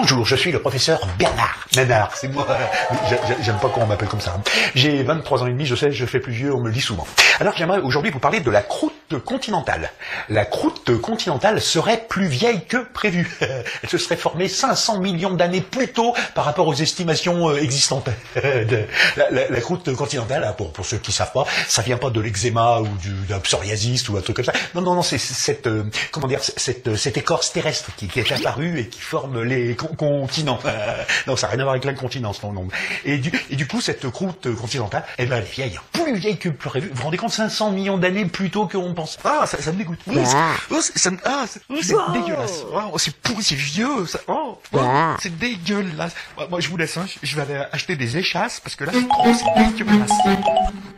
Bonjour, je suis le professeur Bernard. Nanar, c'est moi. J'aime pas qu'on m'appelle comme ça. J'ai 23 ans et demi, je sais, je fais plus vieux, on me le dit souvent. Alors j'aimerais aujourd'hui vous parler de la croûte continentale. La croûte continentale serait plus vieille que prévu. Elle se serait formée 500 millions d'années plus tôt par rapport aux estimations existantes. La croûte continentale, pour ceux qui savent pas, ça vient pas de l'eczéma ou d'un psoriasis ou un truc comme ça. Non, c'est cette écorce terrestre qui est apparue et qui forme les continents. Non, ça n'a rien à voir avec l'incontinence, non. Et du coup, cette croûte continentale, elle est vieille, plus vieille que prévu. Vous vous rendez compte, 500 millions d'années plus tôt qu'on pense. Ah, ça me dégoûte. C'est dégueulasse. Oh, c'est pourri, c'est vieux. C'est dégueulasse. Moi, je vous laisse. Je vais aller acheter des échasses parce que là, c'est dégueulasse.